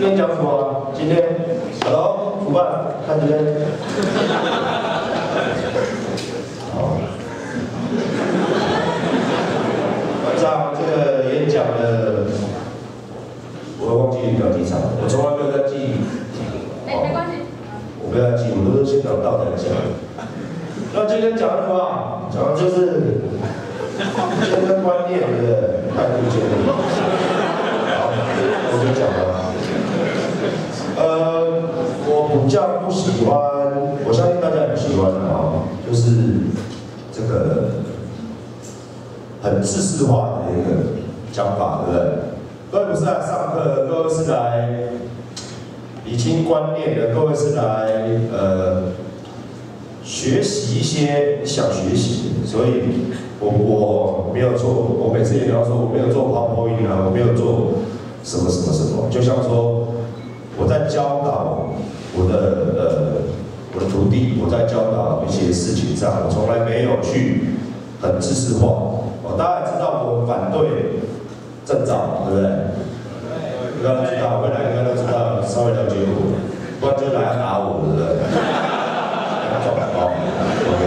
天讲什么？今天 ，Hello， 主办，看这边。好。晚上这个演讲的，我忘记聊几场，我从来没有在记。 没关系。 我不要记，我都是现场到才讲。那今天讲什么？讲的就是健身观念的态度建立。好，我就讲了。我比较不喜欢，我相信大家也不喜欢的啊，就是这个很知识化的一个讲法，对不对？各位不是来上课，各位是来理清观念的，各位是来学习一些你想学习的，所以我没有做，我每次也要说我没有做PowerPoint啊，我没有做什么，就像说我在教导我的徒弟，我在教导一些事情上，我从来没有去很知识化。大家也知道我反对证照，对不对？应该都知道，未来应该都知道，稍微了解我，不然就来打我，对不对？OK。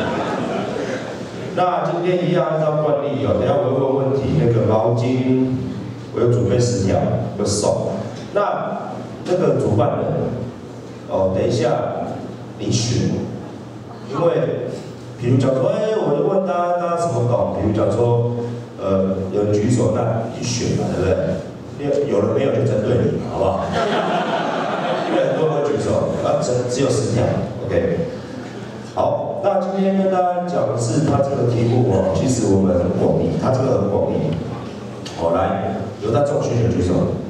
那今天一样按照惯例等一下我会问问题，那个毛巾我有准备10条，有送。那个主办人，等一下你选，因为比如讲说，我就问大家什么懂？比如讲说，有人举手，那你选嘛，对不对？有人没有就针对你，好不好？因为很多人会举手，只有10条 ，OK。好，那今天跟大家讲的是它这个题目其实我们很广义，它这个很广义。来，有在重训的举手。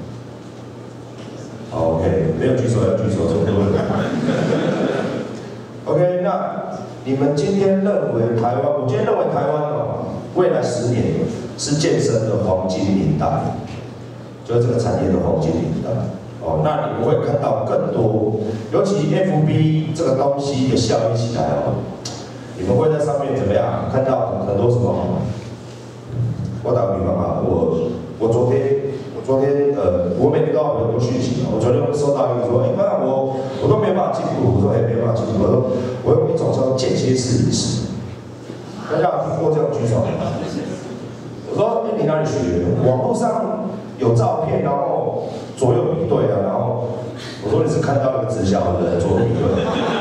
好 ，OK， 没有举手要举手，这么多人。OK， 那你们今天认为台湾，我今天认为台湾未来10年是健身的黄金年代，就是这个产业的黄金年代。那你们会看到更多，尤其 FB 这个东西的效益起来你们会在上面怎么样看到很多什么？我打个比方啊，我昨天我每天都要回很多讯息，我昨天收到一个说，那我都没办法进步，我说没办法进步，我用一种叫间歇式饮食，大家有听过这样举手？我说你哪里学的？网络上有照片，然后左右比对啊，然后我说你是看到那个直销的左右比对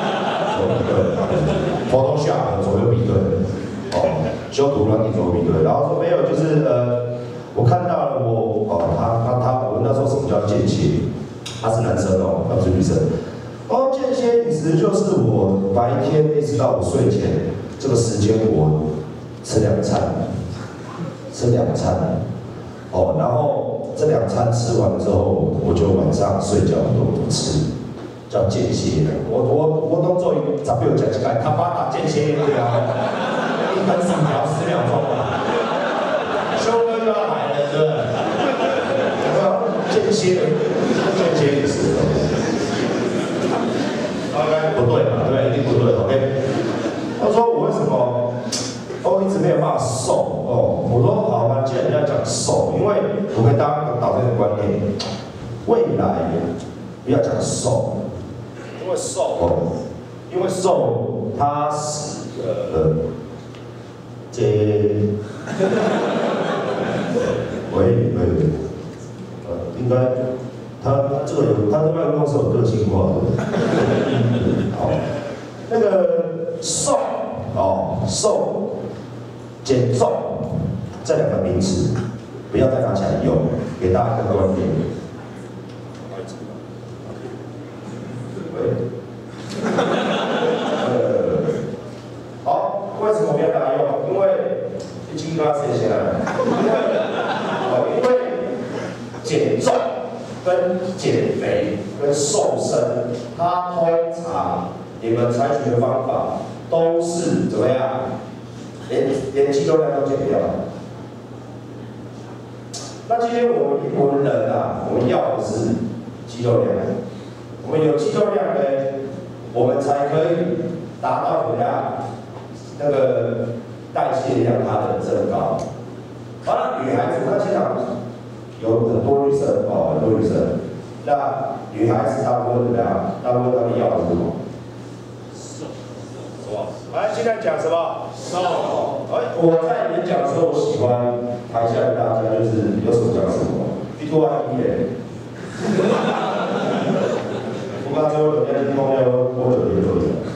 ，Photoshop 左右比对，修图软体左右比对，然后说没有，就是我看到了我那时候什么叫间歇？他是男生他不是女生。间歇饮食就是我白天一直到我睡前这个时间我吃2餐，然后这2餐吃完之后，我就晚上睡觉都不吃，叫间歇。我当做16讲起来，他把打间歇对啊，1分3秒10秒钟嘛，修哥就要来了，对不对？间歇饮食，OK 不对嘛？对，一定不对 ，OK。他说我为什么一直没有办法瘦我说好吧，既然人家讲瘦，因为我给大家导这个观念，未来不要讲瘦，因为瘦它是应该他这个麦克风是有个性化的，好，那个瘦减重这2个名词，不要再拿起来用，给大家一个观念。好，为什么不要大家用？因为一斤跟他谁先来？因为减重跟减肥跟瘦身，它通常你们采取的方法都是怎么样？连肌肉量都减掉。那今天我们人我们要的是肌肉量，我们有肌肉量呢，我们才可以达到怎么样？那个代谢量它的增高。女孩子她经常有很多女生那女孩子大部分怎么样？大部分她们要的是什么？来，现在讲什么？我在演讲的时候，我喜欢台下的大家就是有什么讲什么，一拖一耶。我刚才有人家朋友多久也有的。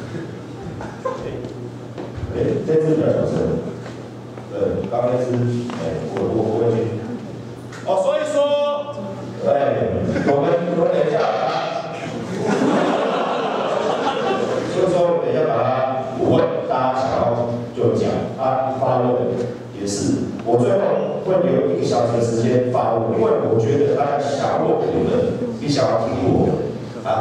这次比较小声。对，刚刚那只，我会去。所以说，我们等一下把它，所以说我们等一下把它问，大家想要就讲，发问也是，我最后会留1个小时的时间发问，因为我觉得大家想问我的，比想要听我的，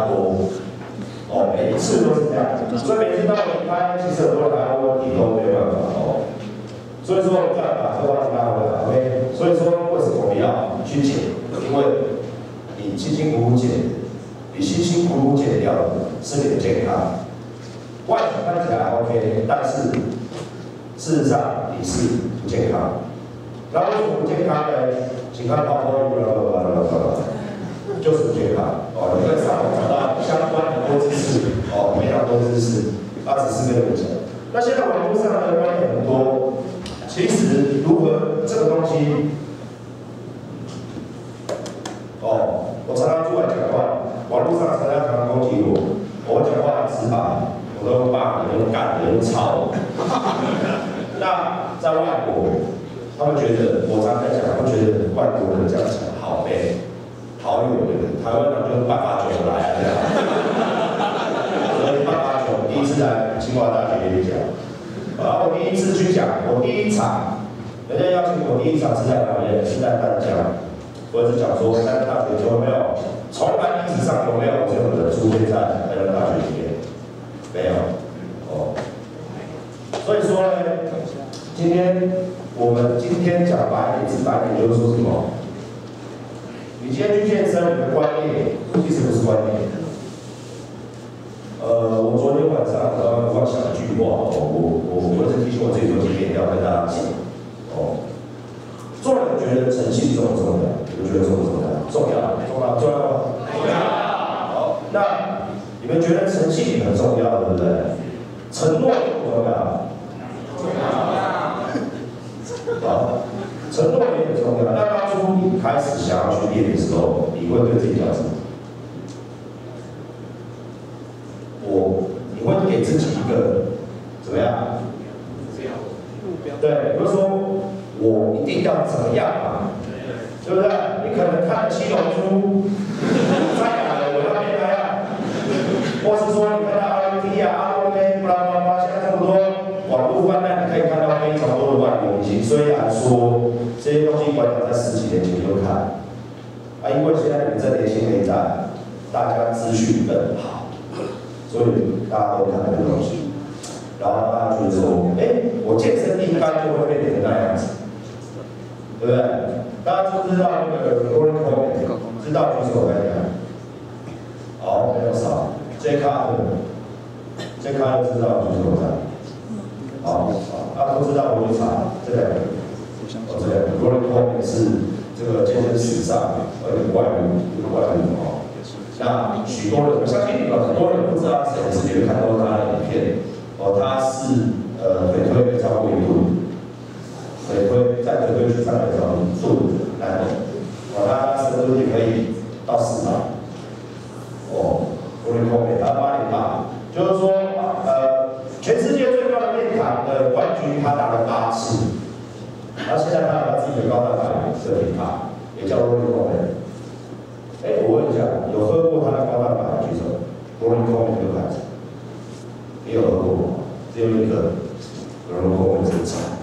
每一次都是这样，所以每次当我离开，其实很多人来问问题都没有办法所以说我这样把这个话题拉回来 ，OK。所以说为什么我们要去减？因为你辛辛苦苦减，你辛辛苦苦减掉的是你的健康。外表看起来 OK， 但是事实上你是不健康。那为什么不健康呢？请看泡泡浴就是不健康。你在上网找到相关很多知识，非常多知识，只是跟你们讲。那现在网络上的观点很多。其实如何这个东西，我常常出来讲话，网络上常常攻击我讲话很直白，我都骂你，用干的，用操的。那在外国，他们觉得我常在讲，他们觉得外国人这样讲好美，好有人，台湾人就是889来的，所以889第一次来清华大学演讲。我第一次去讲，我第一场，人家邀请我第一场是在哪里？是在淡江。我是讲说，台湾大学有没有？从来历史上有没有这种人出现在台湾大学里面？没有。所以说呢，我们今天讲白点，就是说什么？你今天去健身，你的观念其实不是观念。我昨天晚上我想了一句话，我是提醒我自己说，今天要跟大家讲。做人觉得诚信重不重要？你们觉得重不重要？重要吗？重要。好，那你们觉得诚信很重要，对不对？承诺重不重要？重要。好，承诺也很重要。那当初你开始想要去练的时候，你会对自己讲什么？你会给自己一个怎么样？目标。对，比如说我一定要怎么样嘛，对不对？你可能看了《七龙珠》，再来我要变那样，或是说你看到 RT 阿龙妹，巴拉巴拉，现在这么多网络泛滥，你可以看到非常多的外国明星。虽然说这些东西馆长在10几年前就看，因为现在你们这年轻那一代，大家资讯更好。所以大家都看这个东西，然后大家觉得说，我健身应该就会变成那样子，对不对？大家知不知道那个 Gordon Cole？ 知道举手来讲。好，没有少。J 卡知道举手来。好，都知道我去查这两个。这两个 Gordon Cole 是这个健身史上一个怪物。那许多人，我相信很多人不知道谁，是你会看到他的影片。他是腿推可以超过1吨，腿推在腿推区上来超过男人。他深蹲也可以到400。我们后面他808，就是说全世界最高的面堂的冠军，他拿了8次。然后现在他有他自己的高蛋白的品牌，也叫 Rolling Coleman。我问一下，有喝过他的高蛋白的举手 ？Rolling Coleman 有牌子，你有喝过吗？只有一个 Rolling Coleman 真惨。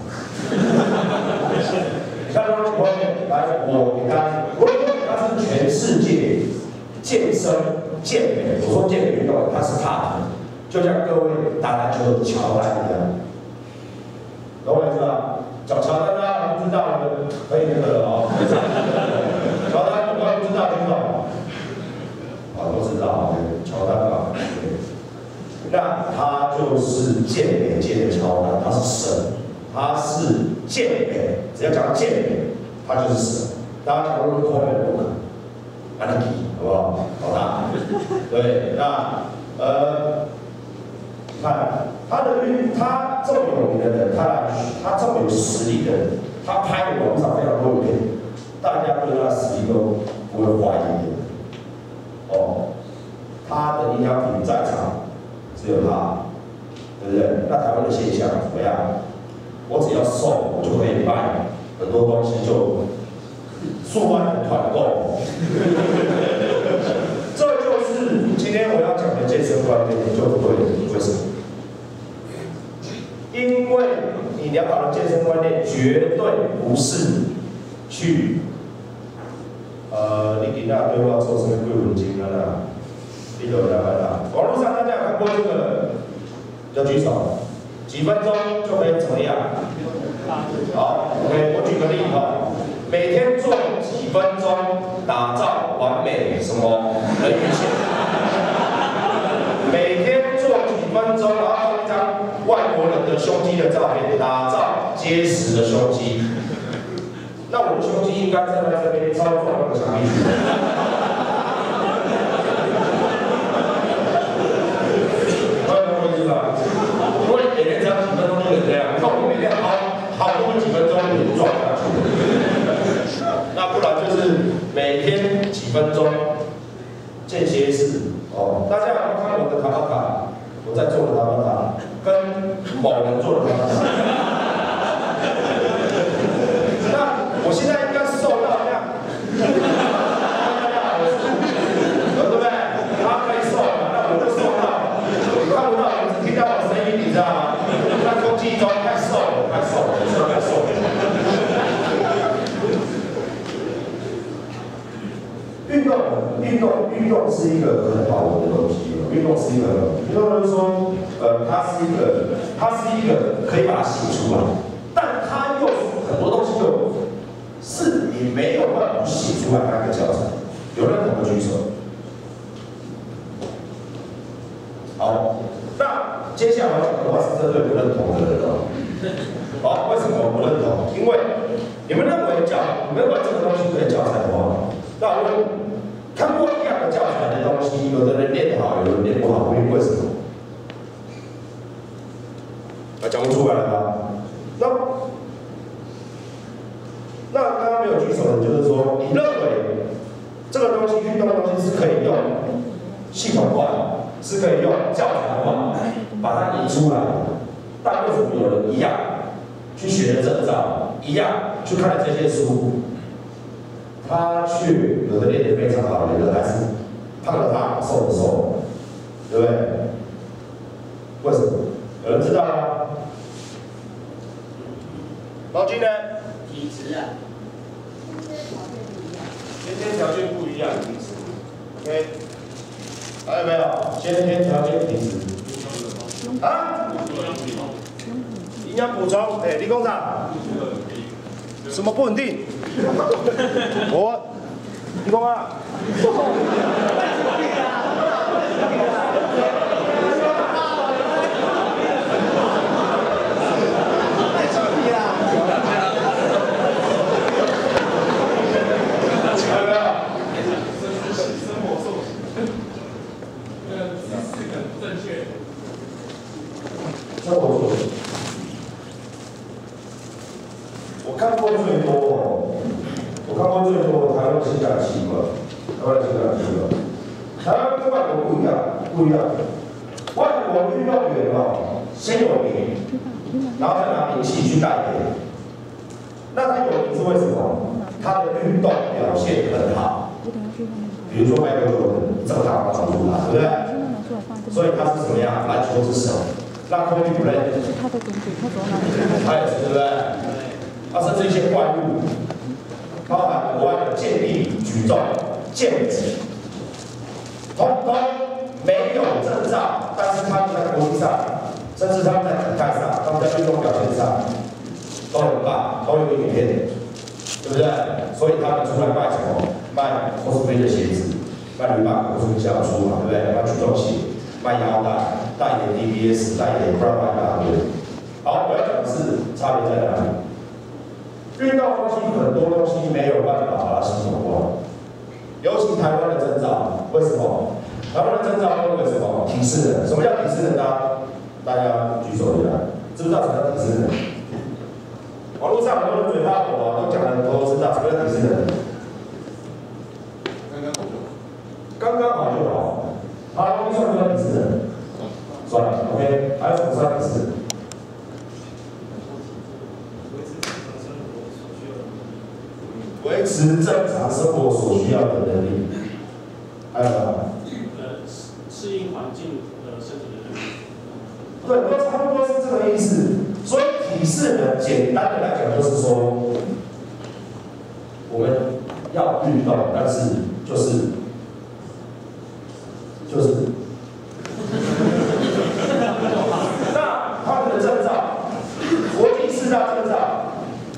你看 Rolling Coleman，来，我给他 ，Rolling Coleman 他是全世界健身健美，我说健美运动，他是top，就像各位打篮球的乔丹一样，懂我意思吧？找乔丹大家不知道的，可以那个了哦。乔丹我们不知道知道，都知道，乔丹吧。那他就是健美界的乔丹，他是神，他是健美，只要讲到健美，他就是神。大家讲Rolling Coleman不可， 安尼记，好不好？好大。对，那看他这么有名的人，他这么有实力的人，他拍的网上非常多影片，大家对他的实力都不会怀疑的。哦，他的营养品在场，只有他，对不对？那台湾的现象怎么样？我只要瘦，我就可以卖很多东西，就数万人团购。这就是今天我要讲的健身观念就不对，为什么？因为你良好的健身观念绝对不是去，你给那对我做什么贵文经啊？你有了啦。网络上大家有看过这个，要举手。几分钟就可以怎么样？好 ，OK， 我举个例子哦，每天做几分钟，打造完美什么人鱼线。每天做几分钟，然后放一张外国人的胸肌的照片，打造结实的胸肌。那我的胸肌应该站在这边操作那个墙壁。因为每天只要几分钟就可以这样，你看我每天好多几分钟就撞下去。那不然就是每天几分钟间歇式哦。大家有没有看我的塔巴塔？我在做的塔巴塔，跟某人做的塔巴塔。那我现在应该瘦到这样，对不对？他可以瘦嘛，那我就瘦到，你看不到，你只听到我声音，你知道吗？那空气中太瘦了，太瘦了，真的太瘦了。运动是一个很好的东西。运动是一个，运动就是说，它是一个可以把它写出来，但它又很多东西是你没有办法写出来那个教材。有认同的举手。好，那接下来我讲的话是针对不认同的人哦。好，为什么我不认同？因为你们认为这个东西可以教材化，那我问。看过一样的教材的东西，有的人练得好，有的人练不好，为什么？讲不出来了吧？那刚刚没有举手的，就是说，你认为这个东西运动的东西是可以用系统化，是可以用教材化把它引出来，但为什么有人一样去学了证照，一样去看了这些书？他却有的练得非常好，有的还是胖的胖，瘦的瘦，对不对？为什么？有人知道吗？老金呢？ 体质啊。 先天条件不一样，体质。OK， 还有没有？先天条件体质。啊？营养补充，哎，李工长。什么不稳定？你讲啊？我看过最多台湾情感新闻，台湾跟外国不一样。外国运动员先有名，然后再拿名气去代言。那他有名是为什么？他的运动表现很好。比如说迈克尔·jordan这么大长出来，对不对？所以他是什么样？篮球之神。那科比布莱恩，他也是，对不对？他甚至一些怪物。包含国外的健力、举重、健美，通通没有证照，但是他们在国际上，甚至他们在比赛上，他们在运动表现上都很棒，都有影片，对不对？所以他们出来卖什么？卖 cosplay 的鞋子，卖女版古装小书嘛，对不对？卖举重鞋，卖腰带，代言 DBS， 代言 Bravo 大队。好，我要讲的是差别在哪里？运动东西很多东西没有办法把它系统化，尤其集台湾的征兆，为什么？台湾的征兆分为什么？体适能。什么叫体适能呢？大家举手一下，知不知道什么叫体适能？网络上很多人嘴炮我都讲的头头是道，什么叫体适能？刚刚好就好。好，网络上什么叫体适能？算了 ，OK， 还有什么算体适能？维持正常生活所需要的能力，还有呢？ 适应环境的身体的能力。 对，都差不多是这个意思。所以体适能简单的来讲，就是说，我们要运动，但是就是那他们的证照，国际四大证照，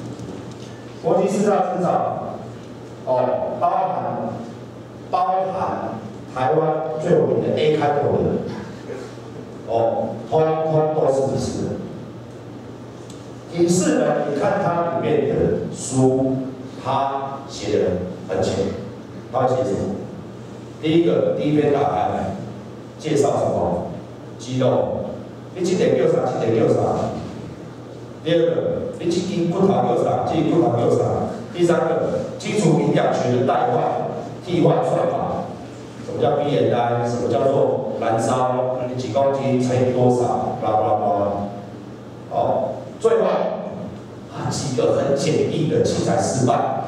哦，包含台湾最有名的 A 开头的，哦，通都是体适能。体适能，你看它里面的书，它写的很浅，它会写什么？第一篇打开，介绍什么？肌肉，你这点叫啥？这点叫啥？第二个，你这根骨头叫啥？这根骨头叫啥？第三个，基础营养学的代换、替换算法。什么叫 BMI？ 什么叫做燃烧？你几公斤乘以多少？巴拉巴拉巴拉。哦，最后几个很简易的器材示范，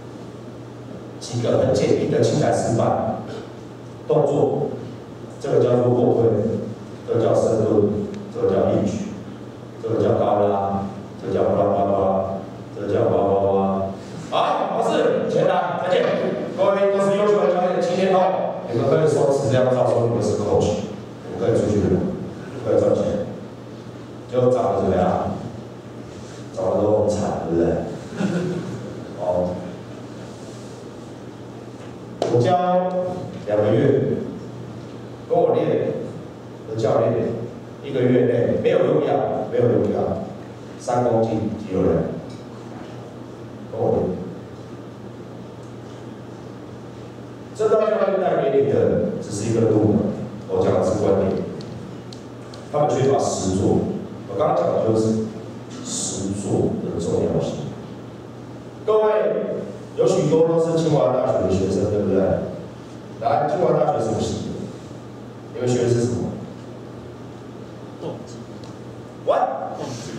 动作，这个叫做卧推，这个叫深蹲，这个叫硬举，这个叫高拉，这个叫巴拉巴拉，这个叫巴拉巴拉。好，老师，前来，再见。各位都是优秀的教练，7天后，你们可以收持这张照说你们是 coach， 你们可以出去，可以赚钱。就长得怎么样？长得都很惨，对不对？哦，我教2个月，跟我练的教练1个月内没有用药，3公斤肌肉量，跟我练。这道教练带给你的只是一个入门，我讲的是观点，他们缺乏实作。我刚刚讲的就是实作的重要性。各位有许多都是清华大学的学生，对不对？来，清华大学什么系？你们学的是什么？ 动机。 What？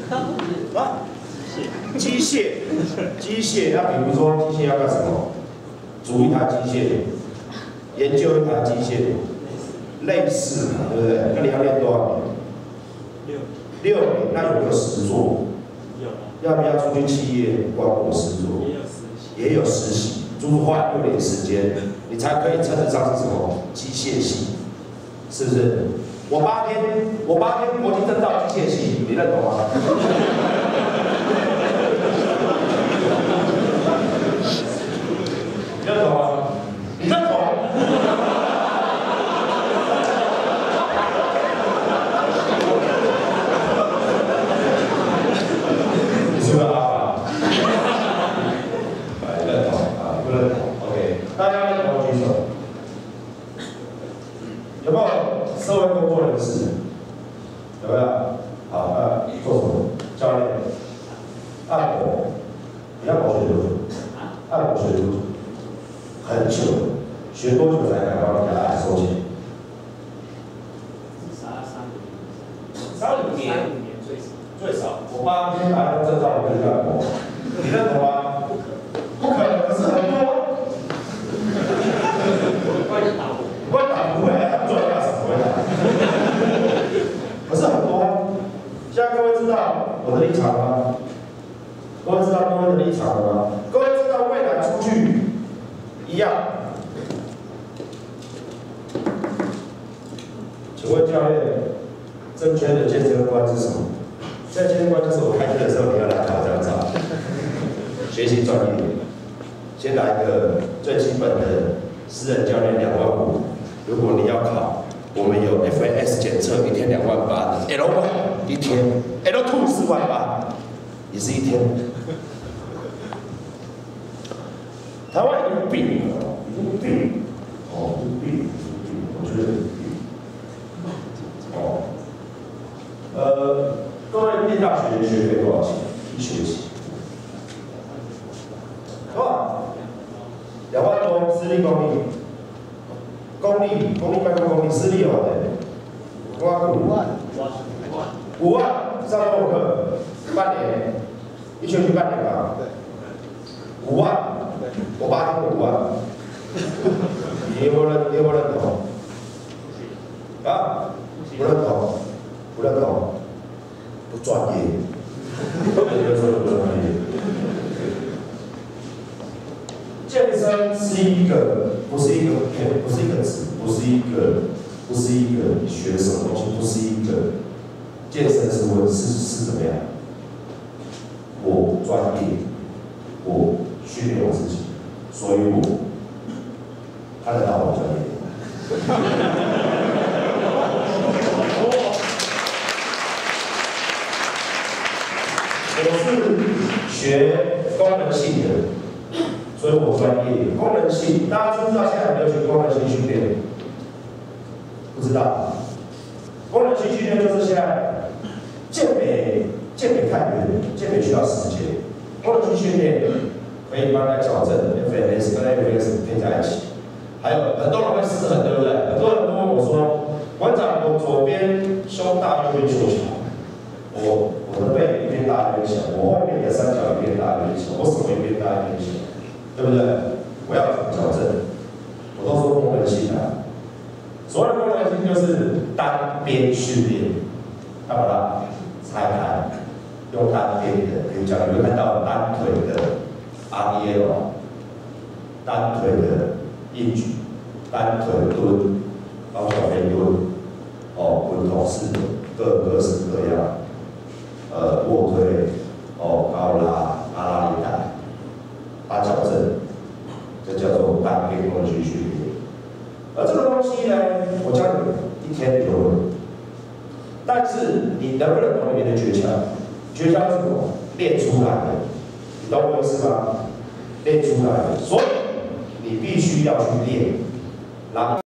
机械。那比如说机械要干什么？组一台机械，研究一台机械，类似嘛，对不对？那你要练多少年？6年。那有没有实作？有。要不要出去企业观摩实作？也有实习，就是花6年时间，你才可以称得上是什么机械系，是不是？我8天国际证照机械系，你认同吗？你认同吗？你认同？你是不是阿法？认同啊，不认同 ？OK， 大家认同举手。有没有社会工作人士？有没有？好，做什么？教练。按摩。你按摩学多久？按摩学多久？很久，学多久才敢帮人家收钱？3、5年最少。我8天拿到证照，我跟你按摩，你认同吗？不可能，可是很多。不会打，不会，他做干什么？不会打。可是很多。现在各位知道我的立场吗？各位知道各位的立场了吗？各位知道未来出去一样。请问教练，正确的健身观是什么？在健身观就是我开课的时候你要来考证照，学习专业。先来一个最基本的私人教练2万5，如果你要考，我们有 FAS 检测1天2万8 ，L1 1天 ，L2 4万8，也是1天。台湾已经病了， 哦，不必，我觉得不必。哦，各位念大学的学费多少钱？一学期？多少？2万多，私立公立。公立办公立，私立有的，5万。5万上多少课？半年，一学期半年吧。5万，我爸听5万，你有没有认同？啊？不认同，不认同，不专业。有说不专业。健身是一个，不是一个词，不是一个你学什么东西，不是一个健身是怎么样？我专业，我训练我自己，所以我看得到我专业。我是学功能性的，所以我专业。功能性，大家知不知道现在很流行功能性训练？不知道。功能性训练就是现在健美太远，健美需要时间。功能性训练可以帮他矫正 FMS 跟 FMS 配在一起。还有很多人会失衡，对不对？很多人都问我说，馆长，我左边胸大，右边胸小。我的背一边大一边小，我后面的三角一边大一边小，我手一边大一边小，对不对？我要怎么矫正？我都说功能性啊。所谓的功能性就是单边训练，干嘛啦？拆开，用单边的，比如讲你会看到单腿的 RDL， 单腿的硬举，单腿蹲，高脚杯蹲，滚筒式的，各式各样。卧推，高拉、阿拉力带，把矫正，这叫做单边功能性训练。而这个东西呢，我教你1天就会，但是你能不能懂里面的诀窍？诀窍是什么？练出来的，你懂我意思吗？练出来的，所以你必须要去练，然后